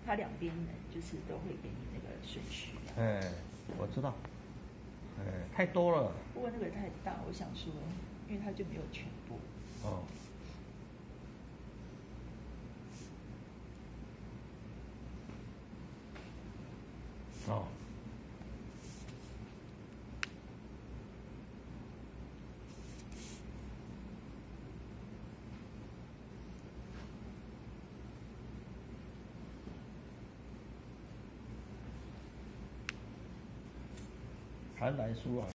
它两边呢就是都会给你那个顺序。 我知道。太多了。 不过那个太大，我想说，因为它就没有全部。 韩来书啊。